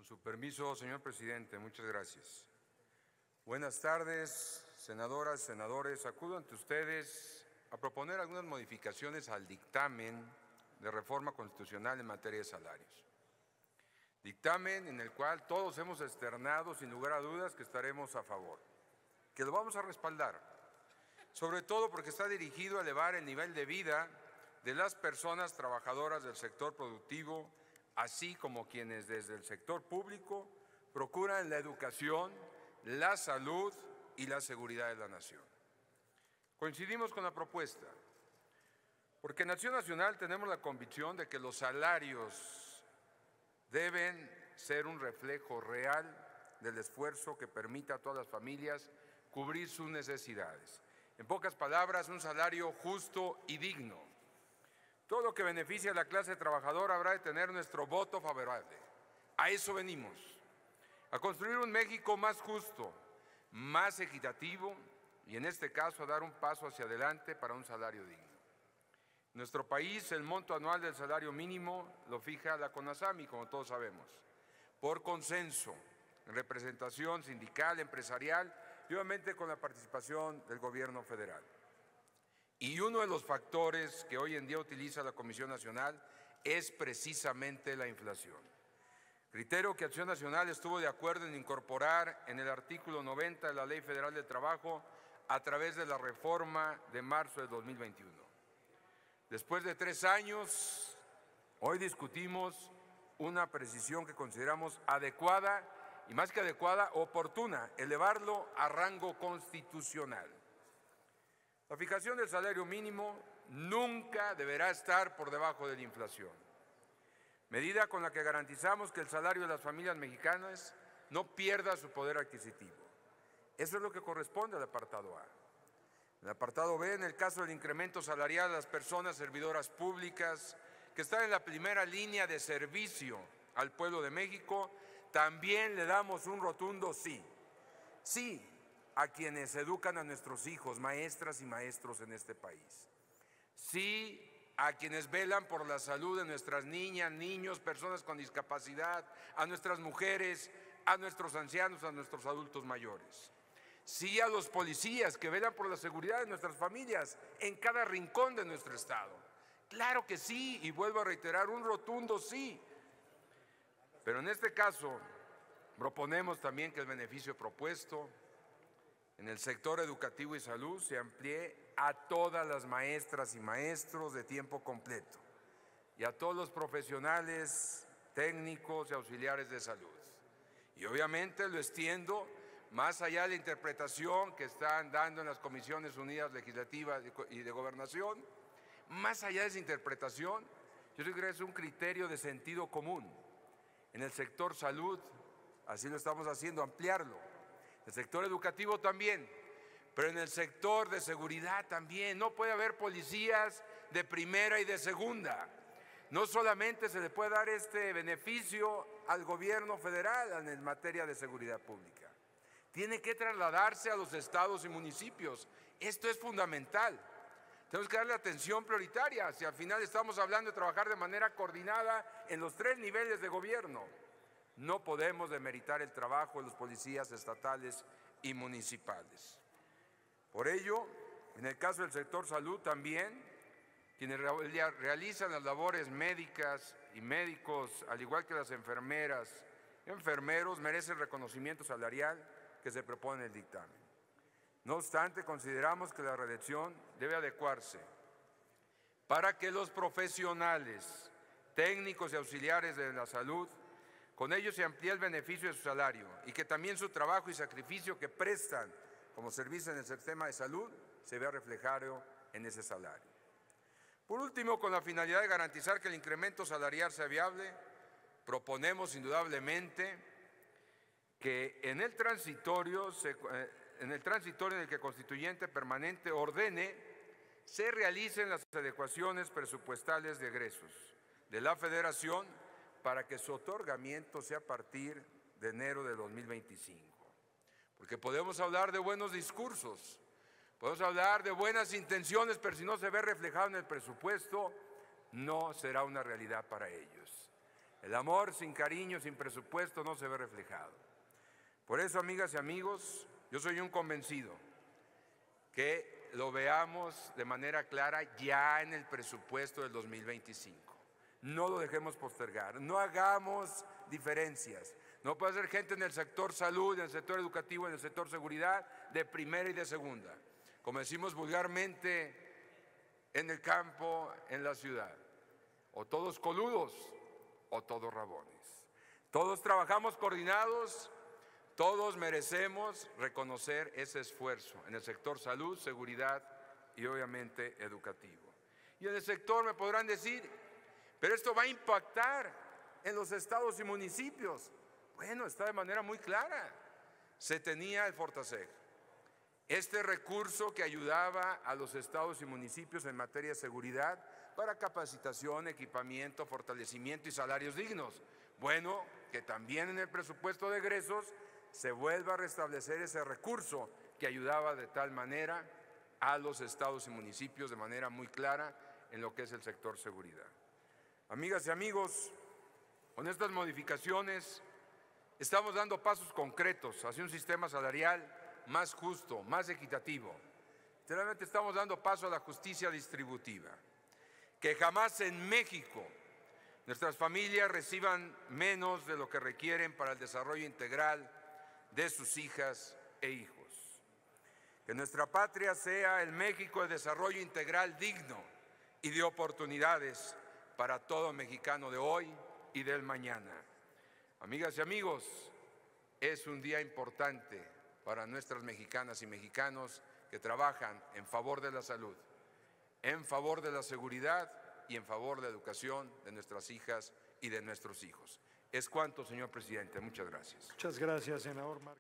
su permiso, señor presidente, muchas gracias. Buenas tardes, senadoras, senadores. Acudo ante ustedes a proponer algunas modificaciones al dictamen de reforma constitucional en materia de salarios. Dictamen en el cual todos hemos externado, sin lugar a dudas, que estaremos a favor, que lo vamos a respaldar, sobre todo porque está dirigido a elevar el nivel de vida de las personas trabajadoras del sector productivo, así como quienes desde el sector público procuran la educación, la salud y la seguridad de la nación. Coincidimos con la propuesta, porque en Acción Nacional tenemos la convicción de que los salarios deben ser un reflejo real del esfuerzo que permita a todas las familias cubrir sus necesidades. En pocas palabras, un salario justo y digno. Todo lo que beneficie a la clase trabajadora habrá de tener nuestro voto favorable. A eso venimos, a construir un México más justo, más equitativo y en este caso a dar un paso hacia adelante para un salario digno. En nuestro país el monto anual del salario mínimo lo fija la CONASAMI, como todos sabemos, por consenso, en representación sindical, empresarial y obviamente con la participación del Gobierno federal. Y uno de los factores que hoy en día utiliza la Comisión Nacional es precisamente la inflación. Criterio que Acción Nacional estuvo de acuerdo en incorporar en el artículo 90 de la Ley Federal del Trabajo a través de la reforma de marzo de 2021. Después de 3 años, hoy discutimos una precisión que consideramos adecuada y más que adecuada, oportuna, elevarlo a rango constitucional. La fijación del salario mínimo nunca deberá estar por debajo de la inflación, medida con la que garantizamos que el salario de las familias mexicanas no pierda su poder adquisitivo. Eso es lo que corresponde al apartado A. En el apartado B, en el caso del incremento salarial de las personas servidoras públicas que están en la primera línea de servicio al pueblo de México, también le damos un rotundo sí. Sí a quienes educan a nuestros hijos, maestras y maestros en este país. Sí a quienes velan por la salud de nuestras niñas, niños, personas con discapacidad, a nuestras mujeres, a nuestros ancianos, a nuestros adultos mayores. Sí a los policías que velan por la seguridad de nuestras familias en cada rincón de nuestro estado. Claro que sí, y vuelvo a reiterar, un rotundo sí. Pero en este caso proponemos también que el beneficio propuesto en el sector educativo y salud se amplíe a todas las maestras y maestros de tiempo completo y a todos los profesionales técnicos y auxiliares de salud. Y obviamente lo extiendo más allá de la interpretación que están dando en las Comisiones Unidas Legislativas y de Gobernación, más allá de esa interpretación, yo creo que es un criterio de sentido común. En el sector salud, así lo estamos haciendo, ampliarlo. El sector educativo también, pero en el sector de seguridad también. No puede haber policías de primera y de segunda. No solamente se le puede dar este beneficio al gobierno federal en materia de seguridad pública. Tiene que trasladarse a los estados y municipios. Esto es fundamental. Tenemos que darle atención prioritaria si al final estamos hablando de trabajar de manera coordinada en los 3 niveles de gobierno. No podemos demeritar el trabajo de los policías estatales y municipales. Por ello, en el caso del sector salud también, quienes realizan las labores médicas y médicos, al igual que las enfermeras y enfermeros, merecen el reconocimiento salarial que se propone en el dictamen. No obstante, consideramos que la redacción debe adecuarse para que los profesionales, técnicos y auxiliares de la salud, con ello se amplía el beneficio de su salario y que también su trabajo y sacrificio que prestan como servicio en el sistema de salud se vea reflejado en ese salario. Por último, con la finalidad de garantizar que el incremento salarial sea viable, proponemos indudablemente que en el transitorio en el que Constituyente Permanente ordene, se realicen las adecuaciones presupuestales de egresos de la Federación para que su otorgamiento sea a partir de enero de 2025. Porque podemos hablar de buenos discursos, podemos hablar de buenas intenciones, pero si no se ve reflejado en el presupuesto, no será una realidad para ellos. El amor sin cariño, sin presupuesto, no se ve reflejado. Por eso, amigas y amigos, yo soy un convencido que lo veamos de manera clara ya en el presupuesto del 2025. No lo dejemos postergar, no hagamos diferencias. No puede ser gente en el sector salud, en el sector educativo, en el sector seguridad, de primera y de segunda. Como decimos vulgarmente en el campo, en la ciudad. O todos coludos o todos rabones. Todos trabajamos coordinados, todos merecemos reconocer ese esfuerzo en el sector salud, seguridad y obviamente educativo. Y en el sector me podrán decir, pero esto va a impactar en los estados y municipios. Bueno, está de manera muy clara. Se tenía el Fortaseg, este recurso que ayudaba a los estados y municipios en materia de seguridad para capacitación, equipamiento, fortalecimiento y salarios dignos. Bueno, que también en el presupuesto de egresos se vuelva a restablecer ese recurso que ayudaba de tal manera a los estados y municipios de manera muy clara en lo que es el sector seguridad. Amigas y amigos, con estas modificaciones estamos dando pasos concretos hacia un sistema salarial más justo, más equitativo. Literalmente estamos dando paso a la justicia distributiva. Que jamás en México nuestras familias reciban menos de lo que requieren para el desarrollo integral de sus hijas e hijos. Que nuestra patria sea el México de desarrollo integral digno y de oportunidades para todo mexicano de hoy y del mañana. Amigas y amigos, es un día importante para nuestras mexicanas y mexicanos que trabajan en favor de la salud, en favor de la seguridad y en favor de la educación de nuestras hijas y de nuestros hijos. Es cuanto, señor presidente. Muchas gracias. Muchas gracias, senador Márquez.